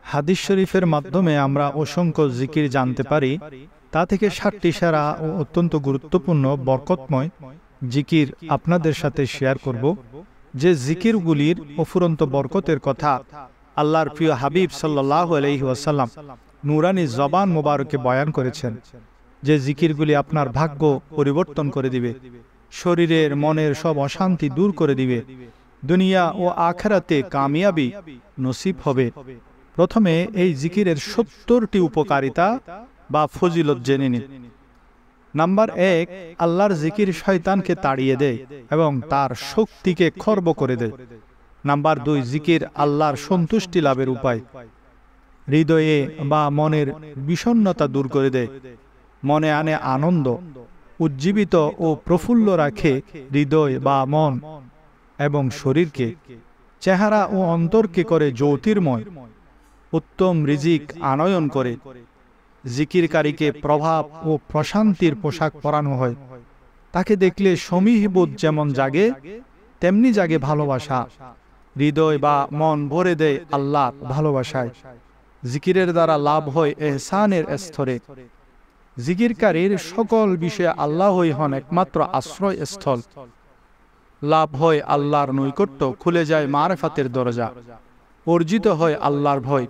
হাদিস শরীফের মাধ্যমে আমরা অসংখ্য জিকির জানতে পারি। তা থেকে 7টি সেরা ও অত্যন্ত গুরুত্বপূর্ণ বরকতময় জিকির আপনাদের সাথে শেয়ার করব, যে জিকিরগুলির অফুরন্ত বরকতের কথা আল্লাহর প্রিয় হাবিব সাল্লাল্লাহু আলাইহি ওয়াসাল্লাম নুরানি জবান মোবারকে বয়ান করেছেন। যে জিকিরগুলি আপনার ভাগ্য পরিবর্তন করে দিবে, শরীরের মনের সব অশান্তি দূর করে দিবে, দুনিয়া ও আখিরাতে কামিয়াবি নসিব হবে। প্রথমে এই জিকিরের 70টি উপকারিতা বা ফজিলত জেনে নিন। নাম্বার 1, আল্লাহর জিকির শয়তানকে তাড়িয়ে দেয় এবং তার শক্তিকে খর্ব করে দেয়। নাম্বার 2, জিকির আল্লাহর সন্তুষ্টি লাভের উপায়। হৃদয়ে বা মনের বিষণ্ণতা দূর করে দেয়, মনে আনে আনন্দ, উজ্জীবিত ও প্রফুল্ল রাখে হৃদয় বা মন এবং শরীরকে। চেহারা ও অন্তরকে করে জ্যোতির্ময়, উত্তম রিজিক আনয়ন করে। জিকিরকারীকে প্রভাব ও প্রশান্তির পোশাক পরানো হয়। তাকে দেখলে সমীহবোধ যেমন জাগে, তেমনি জাগে ভালোবাসা। হৃদয় বা মন ভরে দেয় আল্লাহর ভালোবাসায়। জিকিরের দ্বারা লাভ হয় এহসানের স্তরে। জিকিরকারীর সকল বিষয়ে আল্লাহই হন একমাত্র আশ্রয় স্থল। লাভ হয় আল্লাহর নৈকট্য, খুলে যায় মারেফাতের দরজা, অর্জিত হয় আল্লাহর ভয়।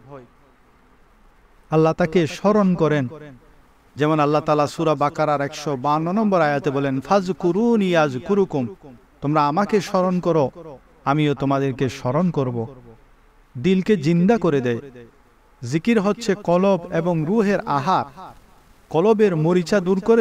আল্লাহ তাকে স্মরণ করেন, যেমন আল্লাহ তাআলা সূরা বাকারার 152 নম্বর আয়াতে বলেন, ফাজকুরুনি আযকুরুকুম, তোমরা আমাকে স্মরণ করো, আমিও তোমাদেরকে স্মরণ করব। দিলকে জিন্দা করে দেয়। জিকির হচ্ছে কলব এবং রূহের আহার। কলবের মরিচা দূর করে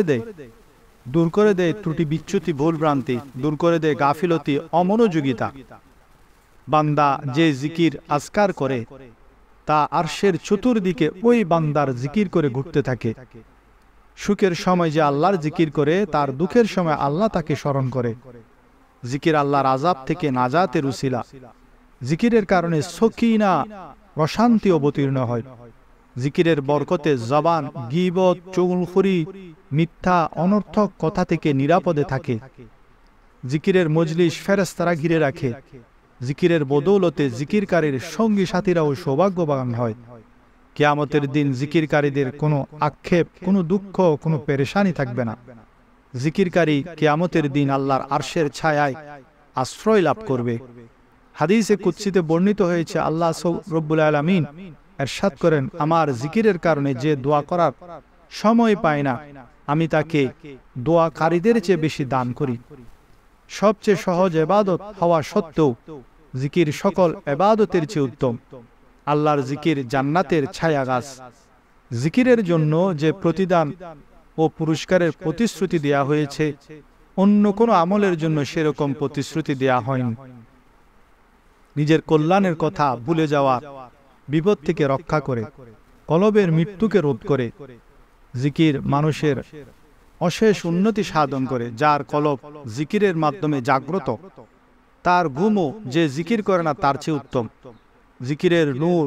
দেয় ত্রুটি বিচ্যুতি ভুলভ্রান্তি, দূর করে দেয় গাফিলতি অমনোযোগিতা। বান্দা যে জিকির আজকার করে তা আরশের চতুর্দিকে ওই বান্দার জিকির করে ঘুরতে থাকে। সুখের সময় যে আল্লাহর জিকির করে, তার দুঃখের সময় আল্লাহ তাকে স্মরণ করে। জিকির আল্লাহর আযাব থেকে নাজাতের উসিলা। জিকিরের কারণে সকিনা প্রশান্তি অবতীর্ণ হয়। জিকিরের বরকতে জবান গীবত, চুগলখুরি, মিথ্যা অনর্থক কথা থেকে নিরাপদে থাকে। জিকিরের মজলিস ফেরেশতারা ঘিরে রাখে। জিকিরের বদৌলতে জিকিরকারীর সঙ্গী সাথীরাও সৌভাগ্যবান হয়। কিয়ামতের দিন জিকিরকারীদের কোনো আক্ষেপ, কোনো দুঃখ, কোনো পেরেশানি থাকবে না। জিকিরকারী কিয়ামতের দিন আল্লাহর আরশের ছায়ায় আশ্রয় লাভ করবে। হাদিসে কুদসিতে বর্ণিত হয়েছে, আল্লাহ রব্বুল আলামিন ইরশাদ করেন, আমার জিকিরের কারণে যে দোয়া করার সময় পায় না, আমি তাকে দোয়াকারীদের চেয়ে বেশি দান করি। সবচেয়ে সহজ ইবাদত হওয়া সত্ত্বেও জিকির সকল ইবাদতের চেয়ে উত্তম। আল্লাহর জিকির জান্নাতের ছায়া গাছ। জিকিরের জন্য যে প্রতিদান ও পুরস্কারের প্রতিশ্রুতি দেয়া হয়েছে, অন্য কোনো আমলের জন্য সেরকম প্রতিশ্রুতি দেয়া হয়নি। নিজের কল্যাণের কথা ভুলে যাওয়া বিপদ থেকে রক্ষা করে, কলবের মৃত্যুকে রোধ করে। জিকির মানুষের অশেষ উন্নতি সাধন করে। যার কলব জিকিরের মাধ্যমে জাগ্রত, তার ঘুমও যে জিকির করে না তার চেয়ে উত্তম। জিকিরের নূর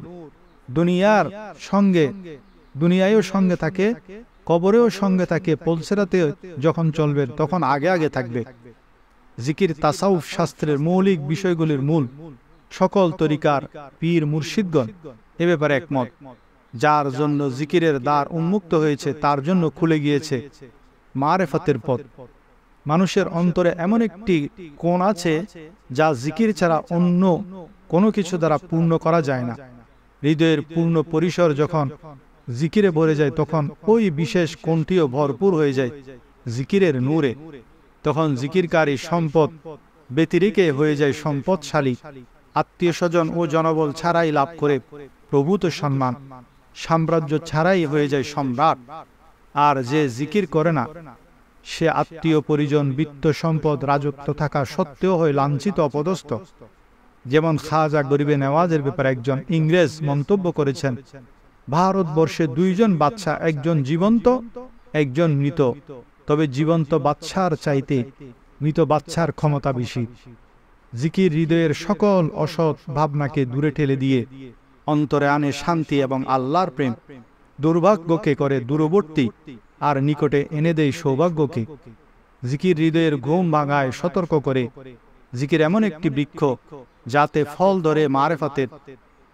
দুনিয়ায়ও সঙ্গে থাকে, কবরেও সঙ্গে থাকে। পলসেরাতে যখন চলবে তখন আগে আগে থাকবে। জিকির তাসাউফ শাস্ত্রের মৌলিক বিষয়গুলির মূল। সকল তরিকার পীর মুর্শিদগণ এ ব্যাপারে একমত। যার জন্য জিকিরের দ্বার উন্মুক্ত হয়েছে, তার জন্য খুলে গিয়েছে মারেফাতের পথ। মানুষের অন্তরে এমন একটি কোণ আছে যা জিকির ছাড়া অন্য কোনো কিছু দ্বারা পূর্ণ করা যায় না। হৃদয়ের পূর্ণ পরিসর যখন জিকিরে ভরে যায়, তখন ওই বিশেষ কোণটিও ভরপুর হয়ে যায় জিকিরের নূরে। তখন জিকিরকারী সম্পদ ব্যতিরেকে হয়ে যায় সম্পদশালী। আত্মীয় স্বজন ও জনবল ছাড়াই লাভ করে প্রভূত সম্মান। সাম্রাজ্য ছাড়াই হয়ে যায় সম্রাট। আর যে জিকির করে না, সে আত্মীয় পরিজন, বিত্ত সম্পদ, রাজত্ব থাকা সত্ত্বেও হয় লাঞ্ছিত, অপদস্থ। যেমন খাজা গরিবে নেওয়াজের ব্যাপারে একজন ইংরেজ মন্তব্য করেছেন, ভারতবর্ষে 2 জন বাদশা, একজন জীবন্ত, একজন মৃত। তবে জীবন্ত বাদশার চাইতে মৃত বাদশার ক্ষমতা বেশি। জিকির হৃদয়ের সকল অসৎ ভাবনাকে দূরে ঠেলে দিয়ে অন্তরে আনে শান্তি এবং আল্লাহর প্রেম। দুর্ভাগ্যকে করে দূরবর্তী আর নিকটে এনে দেয় সৌভাগ্যকে। জিকির হৃদয়ের ঘুম ভাঙায়, সতর্ক করে। জিকির এমন একটি বৃক্ষ যাতে ফল ধরে মারেফাতের,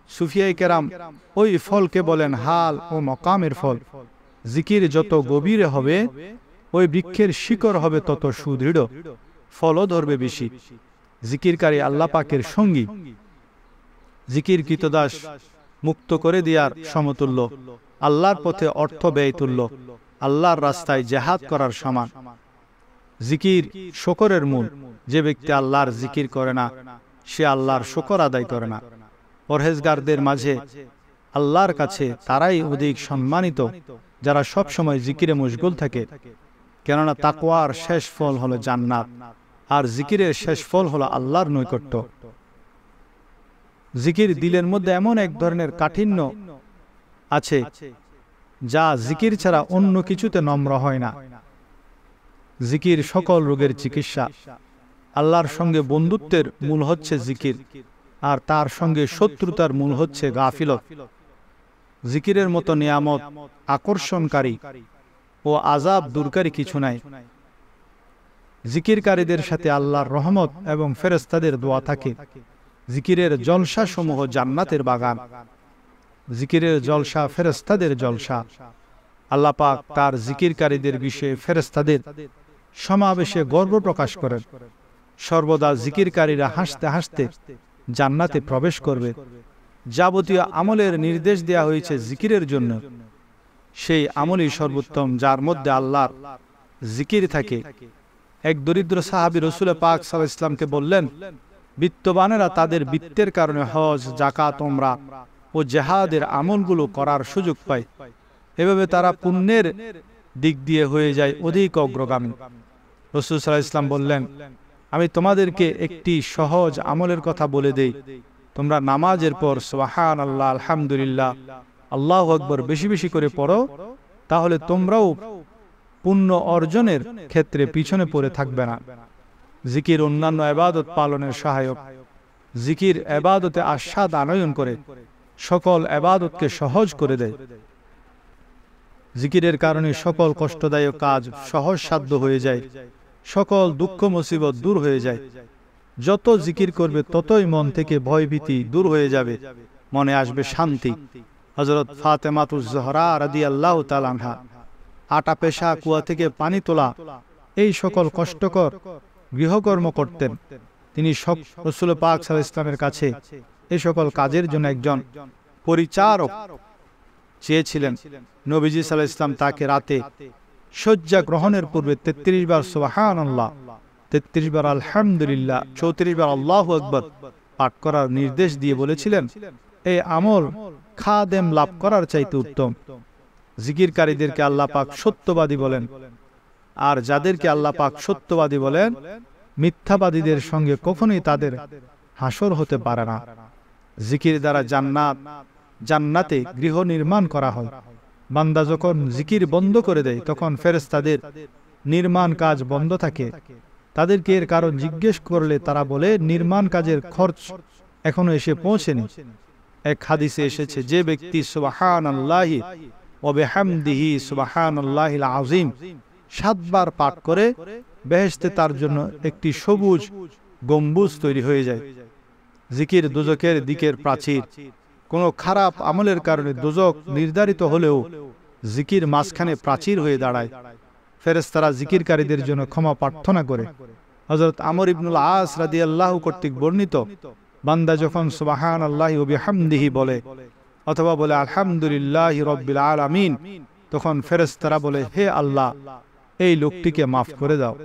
সুফিয়ায়ে কেরাম ওই ফলকে বলেন হাল ও মকামের ফল। জিকির যত গভীরে হবে ওই বৃক্ষের শিকড় হবে তত সুদৃঢ়, ফলও ধরবে বেশি। জিকিরকারী আল্লাহ পাকের সঙ্গী। জিকির কৃতদাস মুক্ত করে দেওয়ার সমতুল্য, আল্লাহর পথে অর্থ ব্যয় তুল্য, আল্লাহর রাস্তায় জেহাদ করার সমান। জিকির শকরের মূল। যে ব্যক্তি আল্লাহর জিকির করে না সে আল্লাহর শকর আদায় করে না। পরহেজগারদের মাঝে আল্লাহর কাছে তারাই অধিক সম্মানিত যারা সব সময় জিকিরে মশগুল থাকে, কেননা তাকওয়ার শেষ ফল হলো জান্নাত, আর জিকিরের শেষ ফল হলো আল্লাহর নৈকট্য। জিকির দিলের মধ্যে এমন এক ধরনের কাঠিন্য আছে যা জিকির ছাড়া অন্য কিছুতে নম্র হয় না। জিকির সকল রোগের চিকিৎসা। আল্লাহর সঙ্গে বন্ধুত্বের মূল হচ্ছে জিকির, আর তার সঙ্গে শত্রুতার মূল হচ্ছে গাফিলত। জিকিরের মতো নিয়ামত, আকর্ষণকারী ও আযাব দূরকারী কিছু নাই। জিকিরকারীদের সাথে আল্লাহর রহমত এবং ফেরেশতাদের দোয়া থাকে। জিকিরের জলসা সমূহ জান্নাতের বাগান। জিকিরের জলসা ফেরেশতাদের জলসা। আল্লাহ পাক তার জিকিরকারীদের বিষয়ে ফেরেশতাদের সমাবেশে গর্ব প্রকাশ করেন। সর্বদা জিকিরকারীরা হাসতে হাসতে জান্নাতে প্রবেশ করবে। যাবতীয় আমলের নির্দেশ দেয়া হয়েছে জিকিরের জন্য। সেই আমলই সর্বোত্তম যার মধ্যে আল্লাহর জিকির থাকে। এক দরিদ্র সাহাবী রাসূল পাক সাল্লাল্লাহু আলাইহি ওয়াসাল্লামকে বললেন, বিত্তবানেরা তাদের বিত্তের কারণে হজ, যাকাত, উমরা ও জিহাদের আমলগুলো করার সুযোগ পায়। এভাবে তারা পুণ্যের দিক দিয়ে হয়ে যায় অধিক অগ্রগামী। রাসূল সাল্লাল্লাহু আলাইহি ওয়াসাল্লাম বললেন, আমি তোমাদেরকে একটি সহজ আমলের কথা বলে দেই। তোমরা নামাজের পর সুবহানাল্লাহ, আলহামদুলিল্লাহ, আল্লাহু আকবার বেশি বেশি করে পড়ো, তাহলে তোমরাও পুণ্য অর্জনের ক্ষেত্রে পিছনে পড়ে থাকবে না। জিকির অন্যান্য ইবাদত পালনের সহায়ক। জিকির ইবাদতে আস্বাদ আনয়ন করে, সকল ইবাদতকে সহজ করে দেয়। জিকিরের কারণে সকল কষ্টদায়ক কাজ সহজসাধ্য হয়ে যায়, সকল দুঃখ মুসিবত দূর হয়ে যায়। যত জিকির করবে ততই মন থেকে ভয়ভীতি দূর হয়ে যাবে, মনে আসবে শান্তি। হযরত ফাতেমাতুজ জোহরা রাদিয়াল্লাহু তাআলা আনহা আটা পেশা, কুয়া থেকে পানি তোলা, এই সকল কষ্টকর গৃহকর্ম করতেন। তিনি রাসূল পাক সাল্লাল্লাহু আলাইহি ওয়াসাল্লামের কাছে এই সকল কাজের জন্য একজন পরিচারক চেয়েছিলেন। নবীজি সাল্লাল্লাহু আলাইহি ওয়াসাল্লাম তাকে রাতে শয্যা গ্রহণের পূর্বে 33 বার সুবহানাল্লাহ, 33 বার আলহামদুলিল্লাহ, 34 বার আল্লাহু আকবার পাঠ করার নির্দেশ দিয়ে বলেছিলেন, এই আমল খাদেম লাভ করার চাইতে উত্তম। জিকিরকারীদেরকে আল্লাহ পাক সত্যবাদী বলেন, আর যাদেরকে আল্লাহ পাক সত্যবাদী বলেন, মিথ্যাবাদীদের সঙ্গে কখনোই তাদের হাসর হতে পারে না। জিকির দ্বারা জান্নাতে গৃহ নির্মাণ করা হয়। বান্দা যখন জিকির বন্ধ করে দেয় তখন ফেরেশতাদের নির্মাণ কাজ বন্ধ থাকে। তাদেরকে এর কারণ জিজ্ঞেস করলে তারা বলে, নির্মাণ কাজের খরচ এখনো এসে পৌঁছেনি। এক হাদিসে এসেছে, যে ব্যক্তি সুবহানাল্লাহি ওয়া বিহামদিহি সুবহানাল্লাহিল আযীম 7 বার পাঠ করে, বেহেশতে তার জন্য একটি সবুজ গম্বুজ তৈরি হয়ে যায়। জিকির দোজখের দিকের প্রাচীর। কোনো খারাপ আমলের কারণে দোজখ নির্ধারিত হলেও জিকির মাঝখানে প্রাচীর হয়ে দাঁড়ায়। ফেরেশতারা জিকিরকারীদের জন্য ক্ষমা প্রার্থনা করে। হযরত আমর ইবনুল আস রাদিয়াল্লাহু কর্তৃক বর্ণিত, বান্দা যখন সুবহানাল্লাহি ওয়া বিহামদিহি বলে অথবা বলে আলহামদুলিল্লাহি রাব্বিল আলামিন, তখন ফেরেশতারা বলে, হে আল্লাহ, এই লোকটিকে মাফ করে দাও।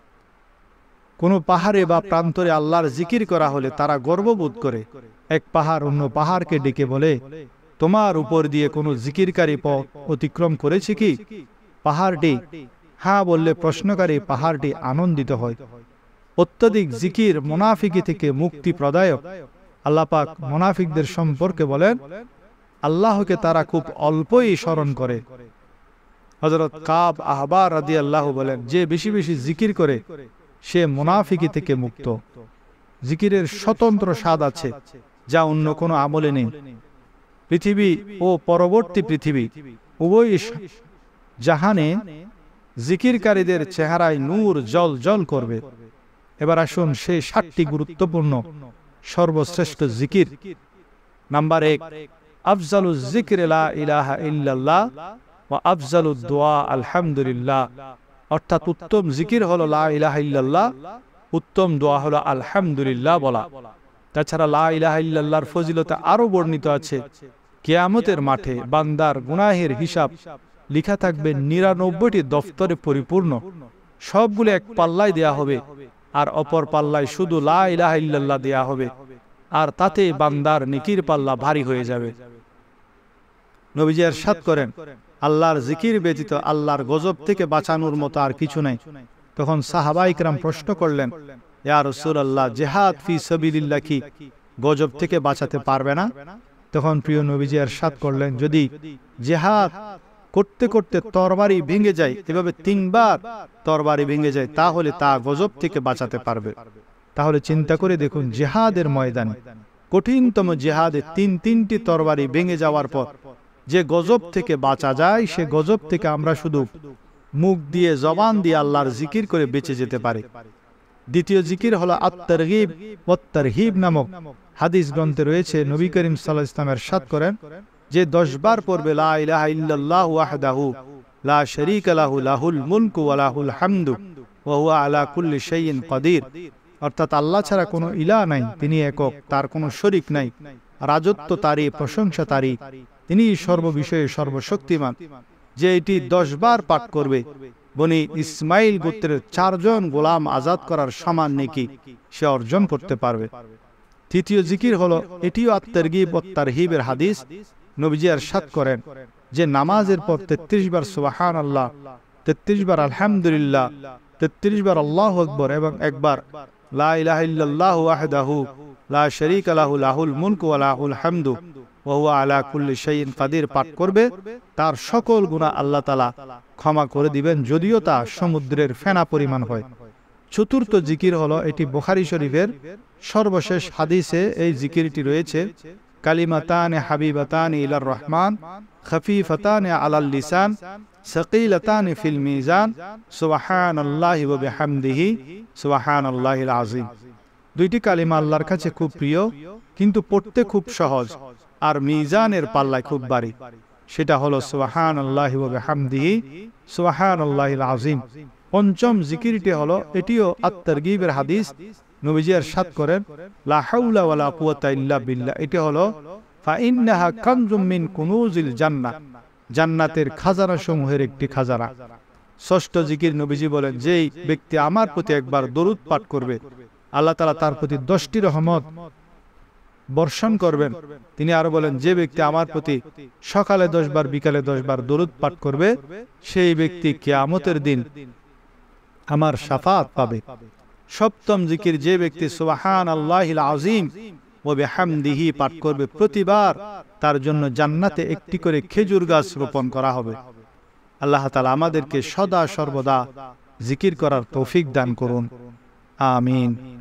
কোনো পাহাড়ে বা প্রান্তরে আল্লাহর জিকির করা হলে তারা গর্ববোধ করে। এক পাহাড় অন্য পাহাড়কে ডেকে বলে, তোমার উপর দিয়ে কোনো জিকিরকারী পথ অতিক্রম করেছে কি? পাহাড়টি হ্যাঁ বললে প্রশ্নকারী পাহাড়টি আনন্দিত হয়। অত্যধিক জিকির মুনাফিকি থেকে মুক্তি প্রদায়ক। আল্লাহ পাক মুনাফিকদের সম্পর্কে বলেন, আল্লাহকে তারা খুব অল্পই স্মরণ করে। হযরত কাব আহবার রাদিয়াল্লাহু বলেন, যে বেশি বেশি জিকির করে সে মুনাফিকি থেকে মুক্ত। জিকিরের স্বতন্ত্র স্বাদ আছে যা অন্য কোনো আমলে নেই। পৃথিবী ও পরবর্তী পৃথিবী উভয় জাহানে জিকিরকারীদের চেহারায় নূর জল জল করবে। এবার আসুন সেই 7টি গুরুত্বপূর্ণ সর্বশ্রেষ্ঠ জিকির নাম্বার 1, আফজালুজ যিকরি লা ইলাহা ইল্লাল্লাহ ওয়া আফজালুদ দুআ আলহামদুলিল্লাহ। অর্থাৎ উত্তম জিকির হলো লা ইলাহা ইল্লাল্লাহ, উত্তম দোয়া হলো আলহামদুলিল্লাহ বলা। তাছাড়া লা ইলাহা ইল্লাল্লাহর ফজিলতে আরো বর্ণিত আছে, কিয়ামতের মাঠে বান্দার গুনাহের হিসাব লিখা থাকবে 99টি দফতরে পরিপূর্ণ, সবগুলো এক পাল্লায় দেয়া হবে, আর অপর পাল্লায় শুধু লা ইলাহা ইল্লাল্লাহ দেয়া হবে, আর তাতে বান্দার নেকির পাল্লা ভারী হয়ে যাবে। নবীজি ইরশাদ করেন, আল্লাহর জিকির ব্যতীত আল্লাহর গজব থেকে বাঁচানোর মতো আর কিছু নাই। তখন সাহাবায়ে কেরাম প্রশ্ন করলেন, ইয়া রাসূলুল্লাহ, জিহাদ ফি সাবিলিল্লাহ কি গজব থেকে বাঁচাতে পারবে না? তখন প্রিয় নবীজি ইরশাদ করলেন, যদি জিহাদ করতে করতে তরবারি ভেঙে যায়, এভাবে 3 বার তরবারি ভেঙে যায়, তাহলে তা গজব থেকে বাঁচাতে পারবে। তাহলে চিন্তা করে দেখুন, জিহাদের ময়দানে কঠিনতম জিহাদে 3টি তরবারি ভেঙে যাওয়ার পর যে গজব থেকে বাঁচা যায়, সে গজব থেকে আমরা শুধু মুখ দিয়ে, জবান দিয়ে আল্লাহর জিকির করে বেঁচে যেতে পারি। দ্বিতীয় জিকির হলো আত-তারগীব ওয়াত তারহিব নামক হাদিস গ্রন্থে রয়েছে। নবী করিম সাল্লাল্লাহু আলাইহি ওয়াসাল্লাম ইরশাদ করেন, যে 10 বার পড়বে লা ইলাহা ইল্লাল্লাহ ওয়াহদাহু লা শারীকা লাহু লাহুল মুলকু ওয়া লাহুল হামদু ওয়া হুয়া আলা কুল্লি শাইইন কাদির। অর্থাৎ আল্লাহ ছাড়া কোনো ইলাহ নাই, তিনি একক, তার কোনো শরীক নাই, রাজত্ব তারই, প্রশংসা তারই, তিনি সর্ববিষয়ে সর্বশক্তিমান। যে এটি 10 বার পাঠ করবে, বনি ইসমাইল গোত্রের 4 জন গোলাম আজাদ করার সমান নেকি সে অর্জন করতে পারবে। তৃতীয় জিকির হলো, এটিও আত-তারগীব ওয়াত তারহিবের হাদিস। নবীজি ইরশাদ করেন, যে নামাজের পর 33 বার সুবহানাল্লাহ, 33 বার আলহামদুলিল্লাহ, 33 বার আল্লাহু আকবার এবং একবার লা ইলাহা ইল্লাল্লাহ ওয়াহদাহু লা শারীকা লাহু লাহুল মুলকু ওয়া লাহুল হামদু ওয়া হুয়া আলা কুল্লি শাইইন কাদির পাঠ করবে, তার সকল গুনাহ আল্লাহ তাআলা ক্ষমা করে দিবেন, যদিও তা সমুদ্রের ফেনা পরিমাণ হয়। চতুর্থ জিকির হলো, এটি বুখারী শরীফের সর্বশেষ হাদিসে এই জিকিরটি রয়েছে, কালিমাতানে হাবিবাতানে ইলার রহমান খফিফাতানে আলাল লিসান সাকিলাতানে ফিল মিজান সুবহানাল্লাহি ওয়া বিহামদিহি সুবহানাল্লাহিল আযীম। 2টি কালিমা আল্লাহর কাছে খুব প্রিয়, কিন্তু পড়তে খুব সহজ, আর মিজানের পাল্লায় খুব ভারী। সেটা হলো সুবহানাল্লাহি ওয়া বিহামদিহি সুবহানাল্লাহিল আযীম। পঞ্চম জিকিরটি হলো, এটিও আত-তারগীবের হাদিস। নবীজি ইরশাদ করেন, লা হাওলা ওয়ালা কুওয়াতা ইল্লা বিল্লাহ। এটি হলো ফা ইন্নাহা কানজুম মিন কুনুজিল জান্নাহ, জান্নাতের খাজানা সমূহের একটি খাজানা। ষষ্ঠ জিকির নবীজি বলেন, যেই ব্যক্তি আমার প্রতি একবার দরুদ পাঠ করবে, আল্লাহ তাআলা তার প্রতি 10টি রহমত বর্ষণ করবেন। তিনি আরো বলেন, যে ব্যক্তি আমার প্রতি সকালে 10 বার, বিকালে 10 বার দরুদ পাঠ করবে, সেই ব্যক্তি কিয়ামতের দিন আমার শাফাত পাবে। সপ্তম জিকির, যে ব্যক্তি সুবহানাল্লাহিল আযীম ওয়া বিহামদিহি পাঠ করবে, প্রতিবার তার জন্য জান্নাতে একটি করে খেজুর গাছ রোপণ করা হবে। আল্লাহ তাআলা আমাদেরকে সদা সর্বদা জিকির করার তৌফিক দান করুন। আমিন।